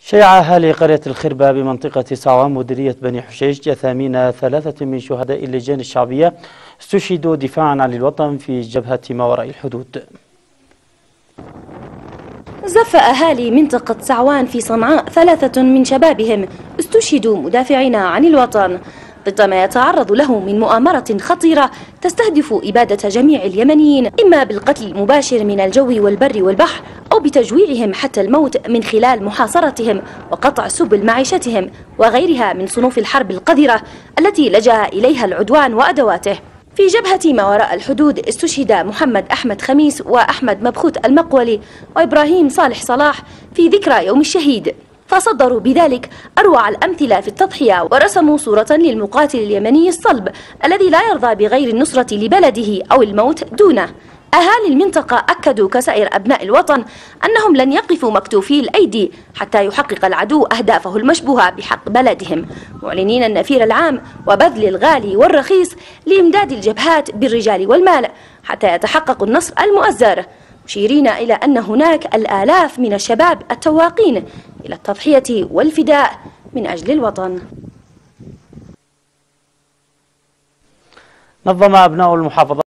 شيع أهالي قرية الخربة بمنطقة صعوان مديرية بني حشيش جثامين 3 من شهداء اللجان الشعبية استشهدوا دفاعا عن الوطن في جبهة ما وراء الحدود. زف أهالي منطقة صعوان في صنعاء 3 من شبابهم استشهدوا مدافعين عن الوطن ضد ما يتعرض له من مؤامرة خطيرة تستهدف إبادة جميع اليمنيين إما بالقتل المباشر من الجو والبر والبحر أو بتجويعهم حتى الموت من خلال محاصرتهم وقطع سبل معيشتهم وغيرها من صنوف الحرب القذرة التي لجأ إليها العدوان وأدواته. في جبهة ما وراء الحدود استشهد محمد أحمد خميس وأحمد مبخوت المقولي وإبراهيم صالح صلاح في ذكرى يوم الشهيد، فصدروا بذلك أروع الأمثلة في التضحية ورسموا صورة للمقاتل اليمني الصلب الذي لا يرضى بغير النصرة لبلده أو الموت دونه. أهالي المنطقة أكدوا كسائر أبناء الوطن أنهم لن يقفوا مكتوفي الأيدي حتى يحقق العدو أهدافه المشبوهة بحق بلدهم، معلنين النفير العام وبذل الغالي والرخيص لإمداد الجبهات بالرجال والمال حتى يتحقق النصر المؤزر، مشيرين إلى أن هناك الآلاف من الشباب التواقين إلى التضحية والفداء من أجل الوطن. نظم أبناء المحافظة